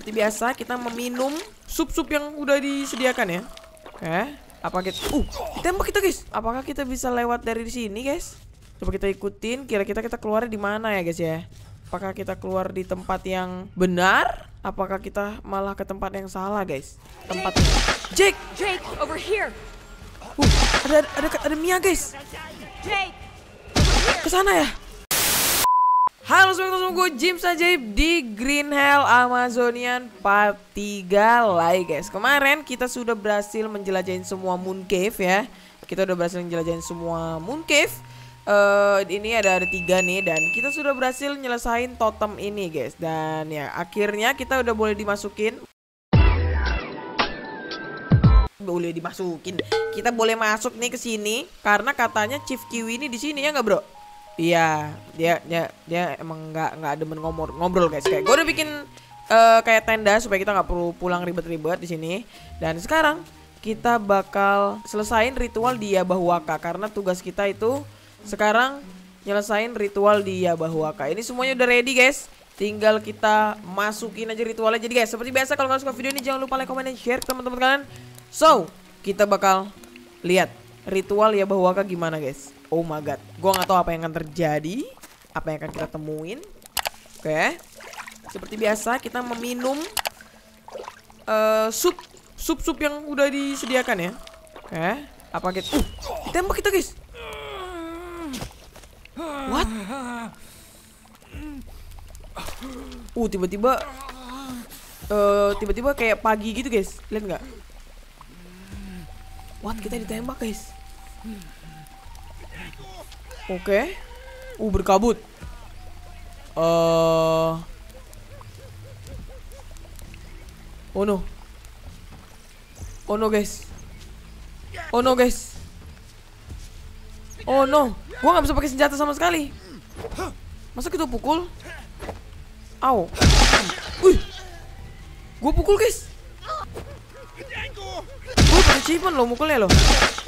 seperti biasa kita meminum sup-sup yang udah disediakan ya. Oke, apa kita ditembak kita guys. Apakah kita bisa lewat dari sini guys? Coba kita ikutin, kira-kira kita keluarnya di mana ya guys ya? Apakah kita keluar di tempat yang benar? Apakah kita malah ke tempat yang salah guys? Tempatnya Jake over here. Ada Mia guys. Jake, Kesana ya. Halo semua, gue Jim Ajaib di Green Hell Amazonian part 3 lagi guys. Kemarin kita sudah berhasil menjelajahin semua Moon Cave ya. Kita udah berhasil menjelajahin semua Moon Cave. Ini ada 3 nih. Dan kita sudah berhasil nyelesain totem ini guys. Dan ya akhirnya kita udah boleh dimasukin. Kita boleh masuk nih ke sini karena katanya Chief Kiwi ini di sini ya nggak bro? Iya, dia emang nggak demen ngobrol guys. Kayak gue udah bikin kayak tenda supaya kita nggak perlu pulang ribet-ribet di sini. Dan sekarang kita bakal selesain ritual di Yabahwaka karena tugas kita itu sekarang nyelesain ritual di Yabahwaka. Ini semuanya udah ready guys. Tinggal kita masukin aja ritualnya. Jadi guys, seperti biasa kalau kalian suka video ini jangan lupa like, comment, dan share ke teman-teman kalian. So, kita bakal lihat ritual Yabahwaka gimana guys. Oh my god, gue gak tahu apa yang akan terjadi, apa yang akan kita temuin. Oke, seperti biasa kita meminum sup yang udah disediakan ya. Oke, apa kita ditembak kita guys. What? Tiba-tiba kayak pagi gitu guys. Lihat nggak? What? Kita ditembak guys. Oke. Berkabut. Oh no. Oh no guys. Oh no guys. Oh no. Gua nggak bisa pakai senjata sama sekali. Masa kita pukul? Au. Wih. Gua pukul guys. Gua pakai achievement loh mukulnya loh.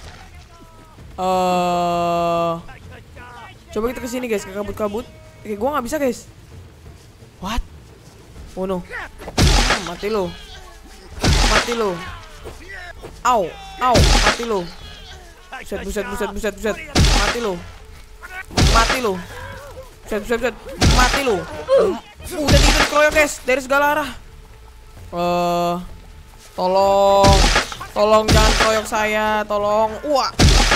Coba kita kesini guys, ke kabut-kabut. Oke, gua nggak bisa guys. What? Oh no. Mati lo. Au, mati lo. Buset. Mati lo. Buset. Mati lo. Udah dikeroyok guys dari segala arah. Tolong jangan keroyok saya, tolong. Wah.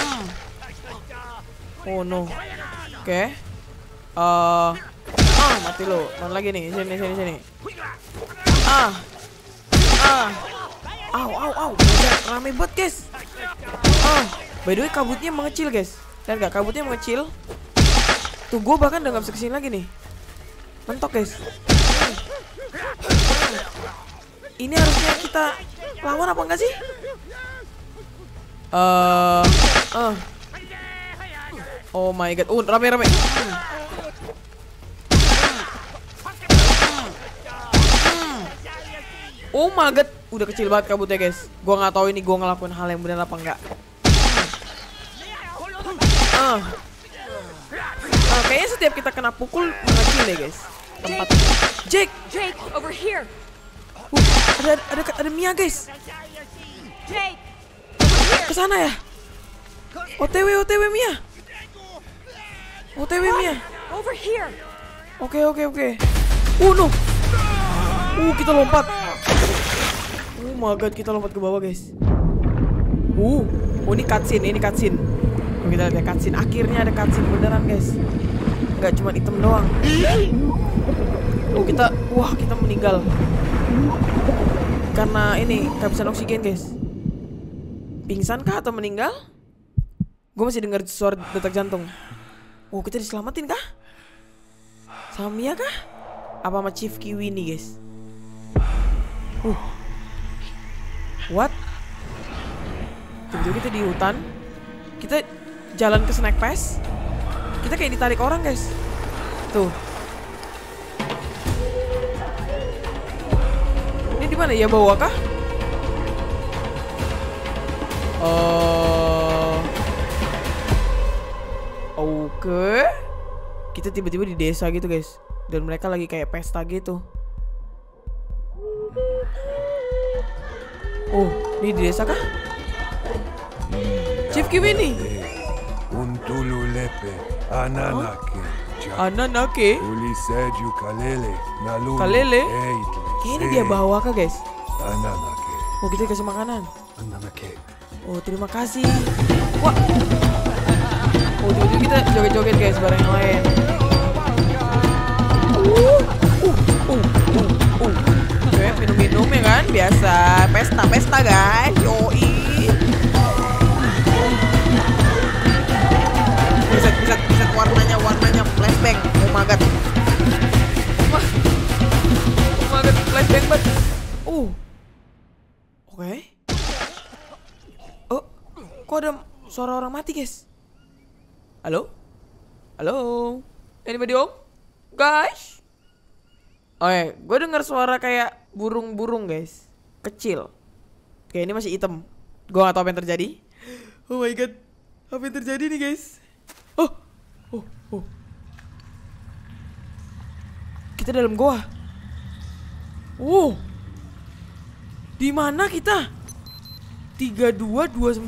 Oh no. Oke. Mati lo. Mana lagi nih? Sini. Au. Rame banget guys. By the way kabutnya mengecil guys. Lihat nggak? Kabutnya mengecil. Tuh gue bahkan udah nggak bisa kesini lagi nih. Mentok guys. Ini harusnya kita lawan apa enggak sih? Oh my god. Rame. Oh my god. Udah kecil banget kabutnya guys. Gua nggak tahu ini gua ngelakuin hal yang benar apa enggak. Kayaknya setiap kita kena pukul mengecil deh guys. Tempat Jake over here. Ada Mia guys. Jake, Kesana ya. OTW Mia. over here. Oke. No. Kita lompat. Oh my god, kita lompat ke bawah guys. Ini cutscene. Kita lihat ya cutscene. Akhirnya ada cutscene beneran guys. Gak cuma item doang. Kita meninggal. Karena ini kehabisan oksigen guys. Pingsan kah atau meninggal? Gue masih dengar suara detak jantung. Kita diselamatin kah? Sama Mia kah? Apa sama Chief Kiwi nih guys? What? Tiba-tiba kita di hutan. Kita jalan ke Snack Pass. Kita kayak ditarik orang guys. Tuh. Ini di mana ya, bawah kah? Oke. Kita tiba-tiba di desa gitu guys. Dan mereka lagi kayak pesta gitu. Oh, ini di desa kah? Chief Kiwi nih. Untululepe, ananake, Ananake. uliseju kalele, nalulu, Kalele? eitle, Kayaknya ini dia bawa kah guys? ananake, Oh, kita kasih makanan. ananake. Oh, terima kasih. Wah. Oh, tiba-tiba kita joget-joget guys bareng yang lain. Oke, minum-minum ya kan, biasa. Pesta-pesta guys. Yoi. Bisa warnanya flashbang. Oh my god. Wah. Oh my god, flashbang banget. Oke. Oh, kok ada suara orang mati guys? Halo? Halo? Anybody home? Guys? Oke, gue dengar suara kayak burung-burung guys. Kecil. Oke, ini masih hitam. Gue gak tahu apa yang terjadi. Oh my god. Apa yang terjadi nih guys? Oh. Kita dalam goa. Di mana kita? 3229.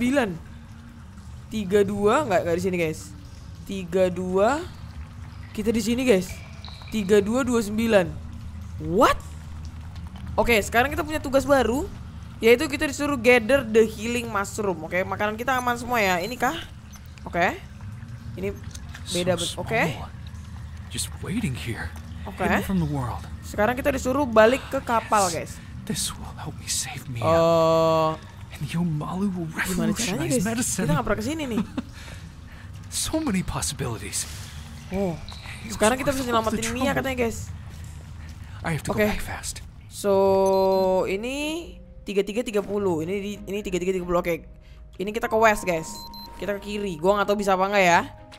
32 enggak di sini guys. 32 kita di sini guys. 3229. What? Oke, sekarang kita punya tugas baru, yaitu kita disuruh gather the healing mushroom. Oke, makanan kita aman semua ya. Ini kah? Oke. Ini beda. Oke. Just waiting here. Oke. Hidden from the world. Sekarang kita disuruh balik ke kapal, guys. This will help me save me. Oh, And the Yomalu will gimana caranya, revolutionize guys? medicine. Kita nggak pernah kesini nih. So many possibilities. Oh, sekarang kita bisa nyelamatin Mia katanya, guys. I have to Okay. go back fast. So, ini 3330. Ini 3330. Oke. Ini kita ke west, guys. Kita ke kiri. Gua nggak tahu bisa apa enggak ya.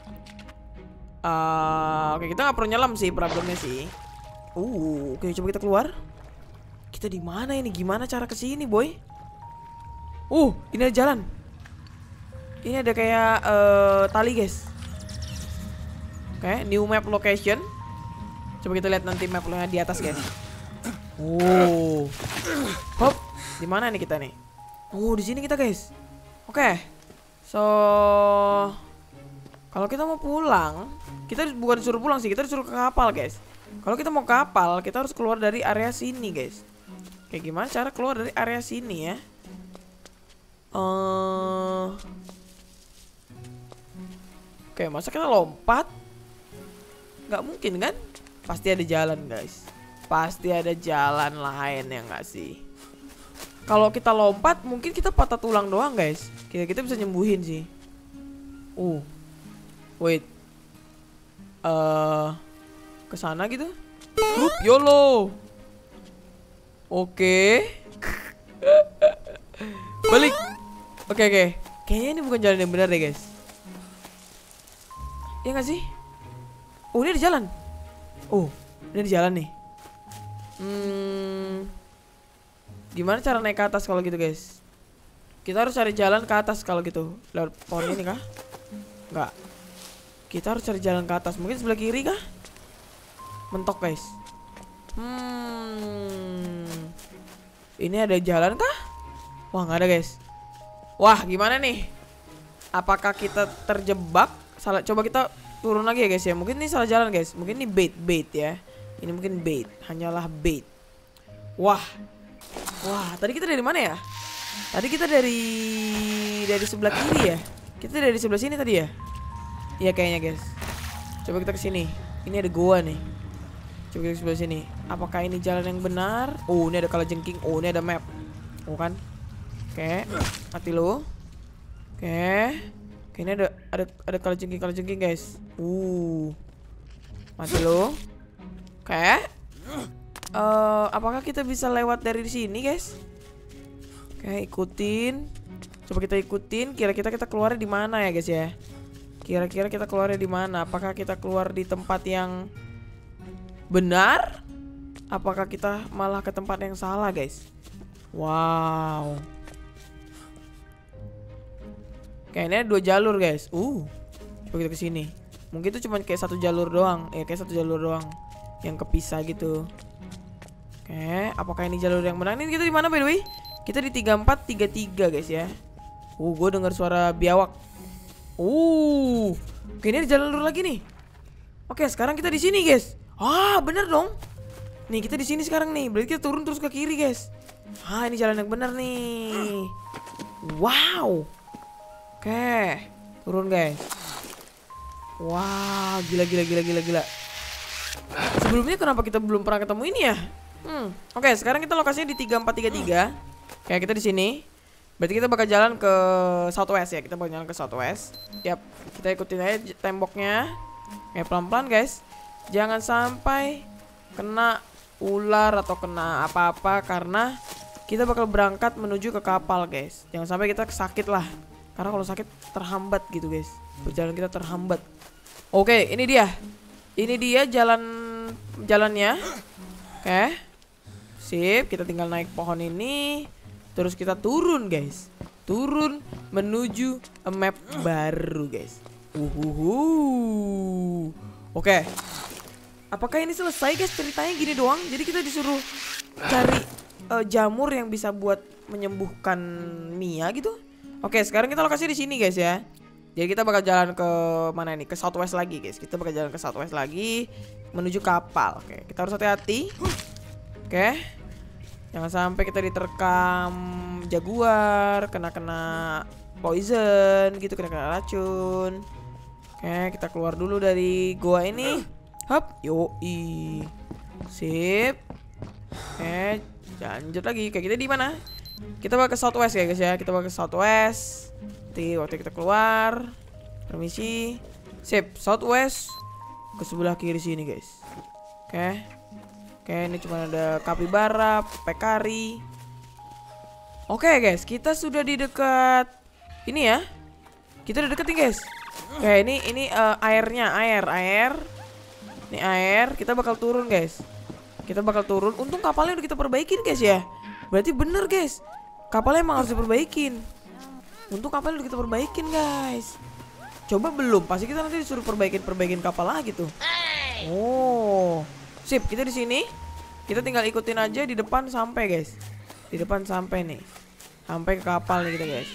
Oke, kita nggak perlu nyelam sih problemnya sih. Oke, coba kita keluar. Kita di mana ini? Gimana cara ke sini, boy? Ini ada jalan. Ini ada kayak tali, guys. Oke, new map location. Coba kita lihat nanti mapnya di atas, guys. Hop, di mana nih kita nih? Di sini kita, guys. Oke. So, kalau kita mau pulang, kita bukan disuruh pulang sih, kita disuruh ke kapal, guys. Kalau kita mau ke kapal, kita harus keluar dari area sini, guys. Kayak gimana cara keluar dari area sini ya? Oke, masa kita lompat? Nggak mungkin kan? Pasti ada jalan, guys. Pasti ada jalan lain ya nggak sih? Kalau kita lompat, mungkin kita patah tulang doang, guys. Kita bisa nyembuhin sih. Wait. Ke sana gitu? YOLO. Oke. Balik. Oke. Kayaknya ini bukan jalan yang benar deh, guys. Iya nggak sih? Ini ada jalan. Ini ada jalan nih. Gimana cara naik ke atas kalau gitu, guys? Kita harus cari jalan ke atas kalau gitu. Lewat pohon ini kah? Enggak. Kita harus cari jalan ke atas. Mungkin sebelah kiri kah? Mentok, guys. Ini ada jalan kah? Wah, nggak ada, guys. Wah, gimana nih? Apakah kita terjebak? Salah. Coba kita turun lagi ya, guys ya. Mungkin ini salah jalan, guys. Mungkin ini bait ya. Ini mungkin bait. Hanyalah bait. Wah, tadi kita dari mana ya? Tadi kita dari sebelah kiri ya. Kita dari sebelah sini tadi ya. Iya kayaknya, guys. Coba kita ke sini. Ini ada gua nih. Coba kita ke sebelah sini. Apakah ini jalan yang benar? Ini ada kalajengking. Ini ada map. Kan? Oke, mati lo. Oke. Ini ada kalajengking, guys. Mati lo. Oke. Apakah kita bisa lewat dari sini, guys? Oke, ikutin. Coba kita ikutin. Kira-kira kita keluarnya di mana ya, guys ya? Kira-kira kita keluarnya di mana? Apakah kita keluar di tempat yang benar? Apakah kita malah ke tempat yang salah, guys? Wow. Kayaknya ada 2 jalur, guys. Coba kita ke sini. Mungkin itu cuma kayak 1 jalur doang. Kayak 1 jalur doang yang kepisah gitu. Oke, apakah ini jalur yang benar? Ini kita di mana, by the way? Kita di 3433 guys ya. Gue dengar suara biawak. Oke, ini ada jalan lurus lagi nih. Oke, sekarang kita di sini guys. Bener dong. Nih kita di sini sekarang nih. Berarti kita turun terus ke kiri guys. Ini jalan yang benar nih. Wow. Oke, turun guys. Wah, gila. Sebelumnya kenapa kita belum pernah ketemu ini ya? Oke, sekarang kita lokasinya di 3433. Kayak kita di sini. Berarti kita bakal jalan ke southwest ya. Kita bakal jalan ke southwest. Yap, kita ikutin aja temboknya. Kayak pelan-pelan guys. Jangan sampai kena ular atau kena apa-apa karena kita bakal berangkat menuju ke kapal guys. Jangan sampai kita sakit lah. Karena kalau sakit terhambat gitu guys. Perjalanan kita terhambat. Oke, ini dia. Ini dia jalannya. Oke. Sip, kita tinggal naik pohon ini. Terus kita turun guys. Turun menuju map baru guys. Oke. Apakah ini selesai guys ceritanya gini doang? Jadi kita disuruh cari jamur yang bisa buat menyembuhkan Mia gitu. Oke, sekarang kita lokasi di sini guys ya. Jadi kita bakal jalan ke mana ini? Ke southwest lagi guys. Kita bakal jalan ke southwest lagi menuju kapal. Oke, kita harus hati-hati. Oke. Jangan sampai kita diterkam jaguar, kena poison gitu, kena racun. Oke, kita keluar dulu dari goa ini. Hop, yoi. Sip. Oke, lanjut lagi. Kayak kita di mana? Kita bakal ke southwest ya guys ya. Kita bakal ke southwest. Waktu kita keluar. Permisi. Sip, southwest ke sebelah kiri sini guys. Oke. Oke, ini cuma ada kapibara, pekari. Oke guys, kita sudah di dekat ini ya. Kita udah deket nih guys. Oke, ini airnya, air. Ini air, kita bakal turun guys. Kita bakal turun. Untung kapalnya udah kita perbaikin guys ya. Berarti bener guys. Kapalnya emang harus diperbaikin. Untung kapalnya udah kita perbaikin guys. Coba belum, pasti kita nanti disuruh perbaikin kapal lagi tuh. Sip, kita di sini. Kita tinggal ikutin aja di depan sampai guys. Di depan sampai nih. Sampai ke kapal nih kita guys.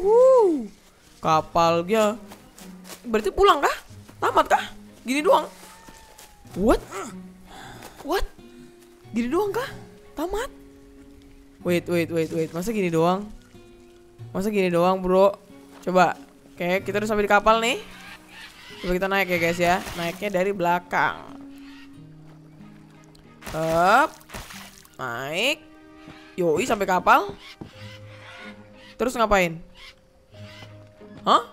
Kapalnya. Berarti pulang kah? Tamat kah? Gini doang. What? Gini doang kah? Tamat? Wait. Masa gini doang? Bro? Coba. Oke, kita udah sampai di kapal nih. Coba kita naik ya guys ya. Naiknya dari belakang. Up. Naik. Yoi sampai kapal. Terus ngapain? Hah?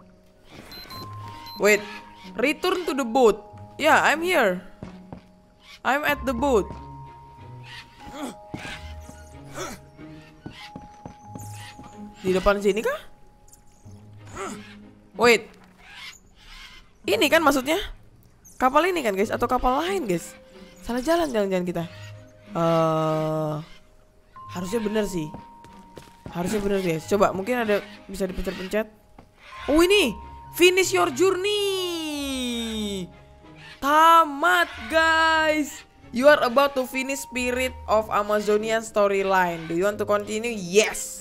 Wait. Return to the boat. Yeah, I'm here. I'm at the boat. Di depan sini kah? Wait. Ini kan maksudnya? Kapal ini kan guys? Atau kapal lain guys? Salah jalan jangan-jangan kita. Harusnya bener sih. Harusnya bener guys. Coba mungkin ada bisa dipencet-pencet. Oh ini finish your journey. Tamat guys. You are about to finish Spirit of Amazonian storyline. Do you want to continue? Yes.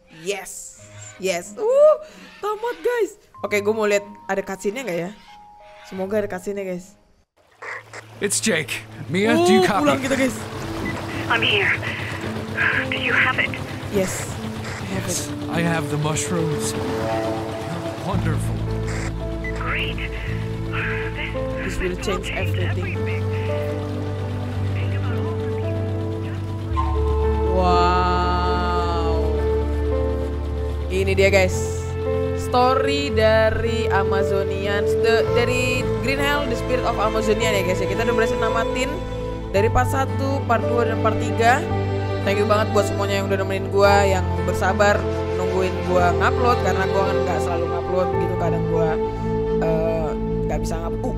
Tamat guys. Oke, gue mau lihat ada cutscene-nya nggak ya? Semoga ada cutscene-nya guys. It's Jake. Mia, do you copy? Pulang kita guys. I'm here. Do you have it? Yes, I have it. I have the mushrooms. They're wonderful. Great. This will change everything. Think about all the people. Wow. Ini dia guys. Story dari Amazonian, dari Green Hell, The Spirit of Amazonian ya guys ya. Kita udah berhasil namatin dari part 1, part 2, dan part 3. Thank you banget buat semuanya yang udah nemenin gua, yang bersabar nungguin gua ngupload. Karena gua kan gak selalu ngupload gitu. Kadang gua gak bisa ngupload.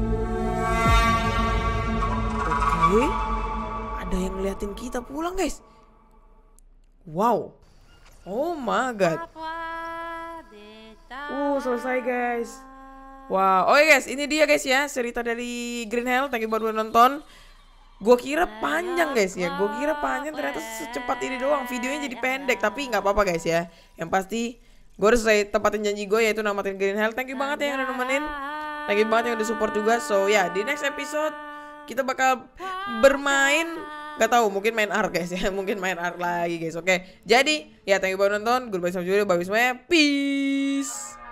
Oke. Ada yang ngeliatin kita pulang guys. Wow. Oh my god. Selesai guys. Wow. Oke guys, ini dia guys ya cerita dari Green Hell. Thank you buat udah nonton. Gue kira panjang guys ya. Gue kira panjang, ternyata secepat ini doang. Videonya jadi pendek, tapi nggak apa-apa guys ya. Yang pasti gue harus tepatin janji gue, yaitu namatin Green Hell. Thank you banget ya yang udah nemenin. Thank you banget yang udah support juga. So ya, di next episode kita bakal bermain, gak tahu, mungkin main ARK guys ya. Mungkin main ARK lagi guys. Oke. Jadi ya, thank you banget nonton. Goodbye sampai jumpa. Bye semuanya. Peace.